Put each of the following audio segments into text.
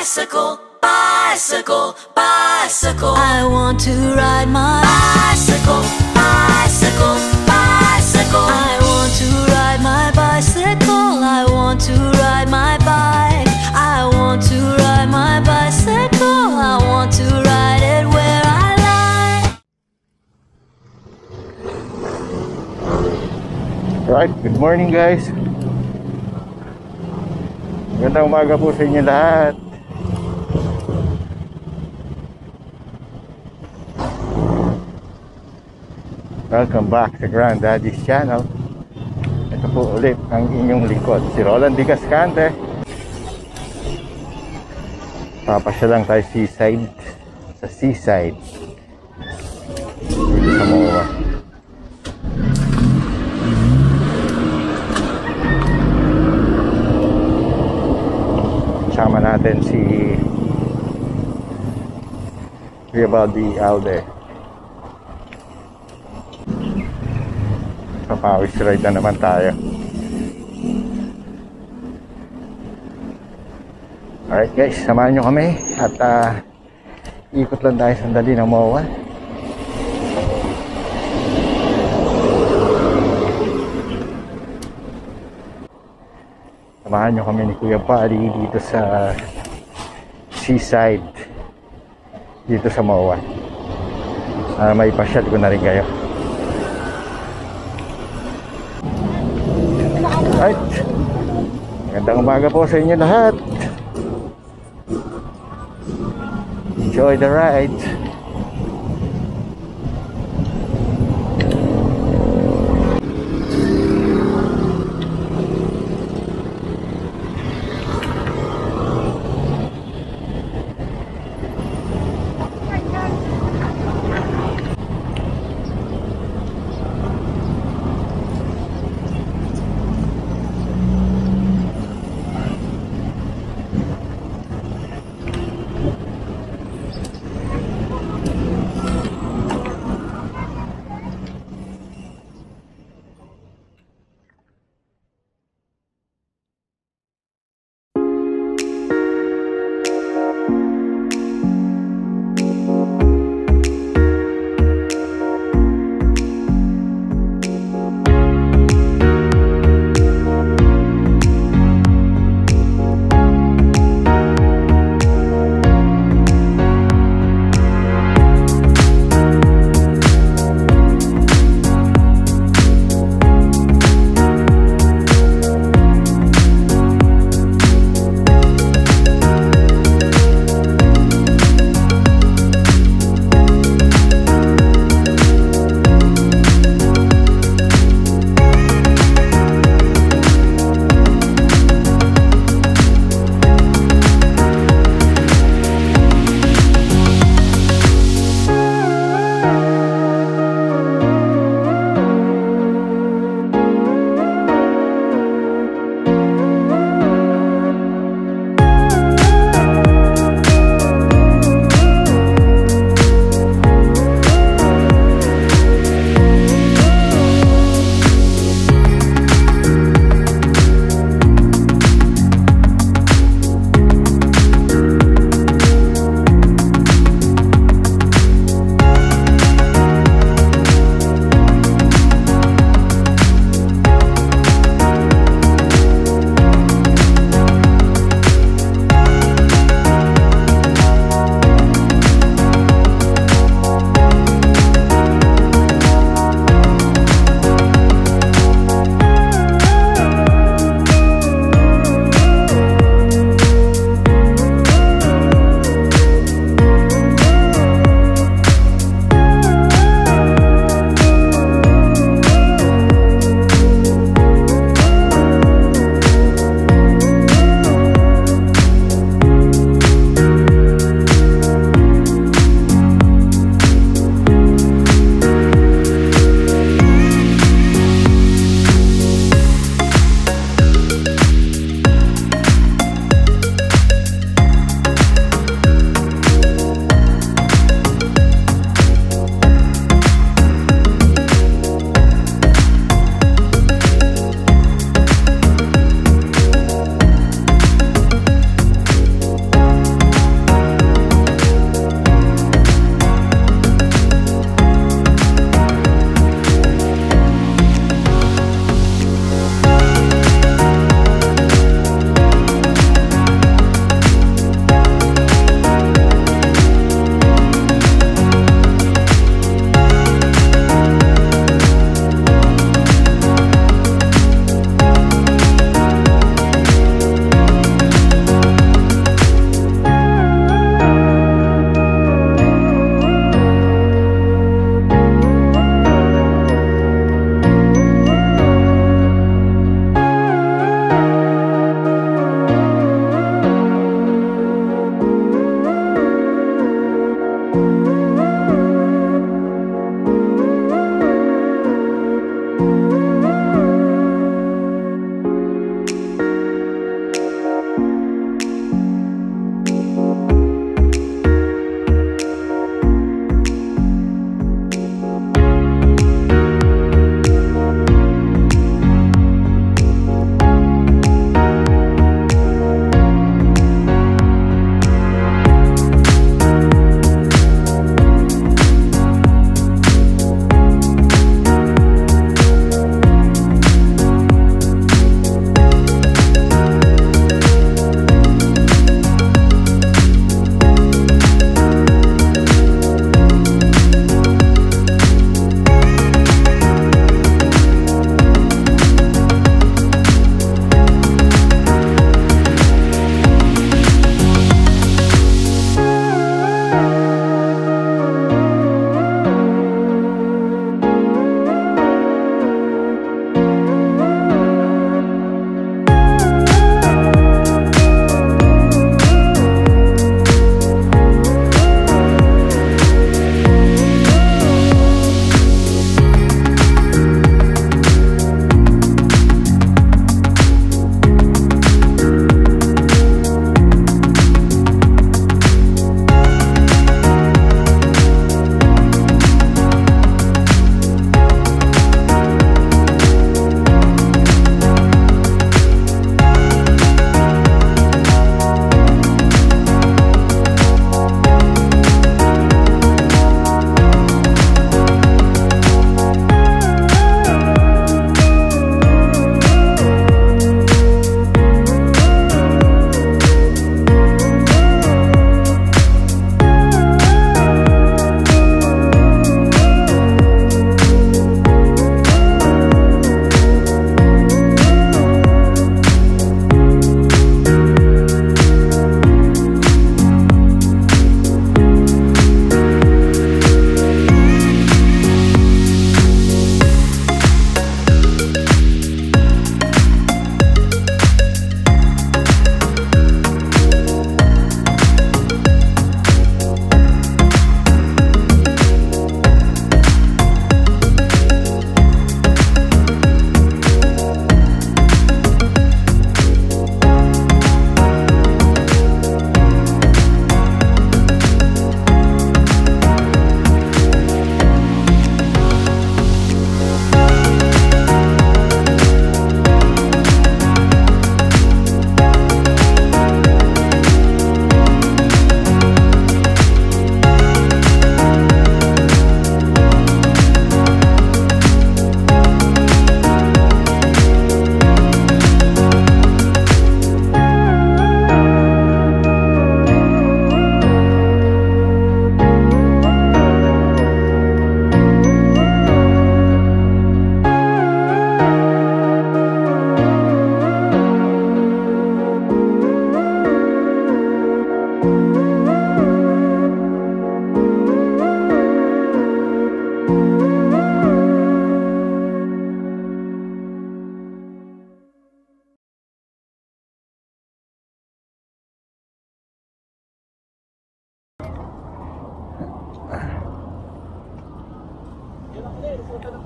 bicycle, bicycle, bicycle. I want to ride my bicycle, bicycle, bicycle. I want to ride my bicycle. I want to ride my bike. I want to ride my bicycle. I want to ride it where I like. Right, good morning guys. Magandang umaga po sa inyo lahat. Welcome back sa Granddaddy's channel. Ito po ulit ang inyong lingkod, si Roland di Cascante. Papasya lang tayo seaside, sa seaside dito sa Moa. Sama natin si Granddaddy Alde. Papawis ride na naman tayo. Alright guys, samahan nyo kami at ikot lang tayo sandali ng Moa. Samahan nyo kami ni Kuya Pari dito sa seaside, dito sa Moa. May pasyal ko na rin kayo. Alright, magandang umaga po sa inyo lahat. Enjoy the ride.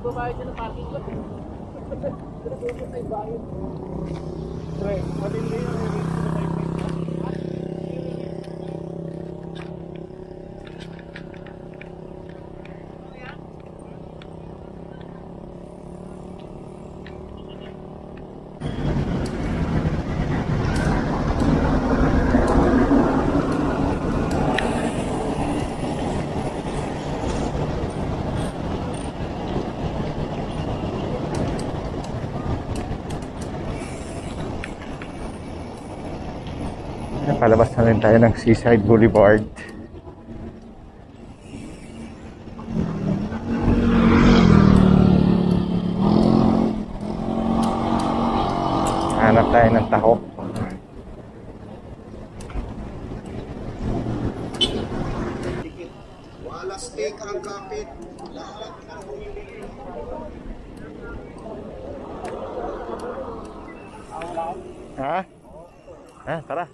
Magbabayad siya ng parking ko. Pinag-uusap tayo bayan. Pre, matindi yung release ko na tayo. Palabas na rin tayo ng Seaside Boulevard. Hanap tayo ng Taho. Wala steak ang kapit. Lahat ng bumibili. Ha? Ha, tara.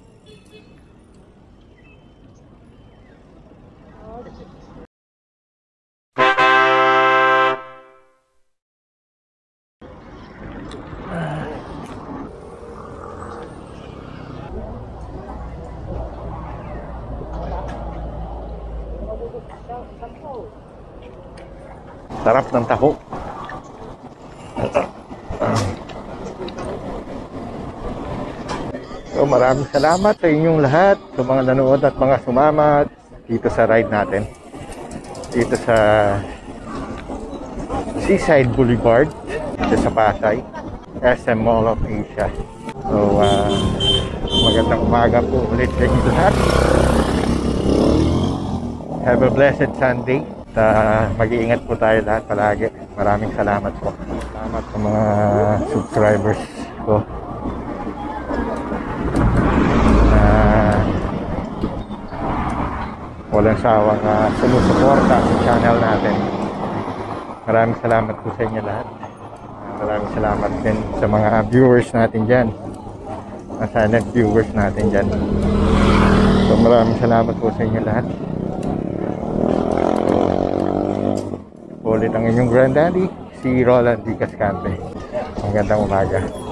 Sarap ng taho. So maraming salamat sa inyong lahat, sa mga nanood at mga sumama dito sa ride natin. Dito sa Seaside Boulevard, dito sa Pasay, SM Mall of Asia. So magandang umaga po ulit sa inyo lahat. Have a blessed Sunday. Mag-iingat po tayo lahat palagi. Maraming salamat po. Salamat sa mga subscribers ko. Walang sawang sumusuporta sa channel natin. Maraming salamat po sa inyo lahat. Maraming salamat din sa mga viewers natin dyan. Silent viewers natin dyan. So maraming salamat po sa inyo lahat. Ulit ang inyong Granddaddy, si Roland di Cascante. Magandang umaga.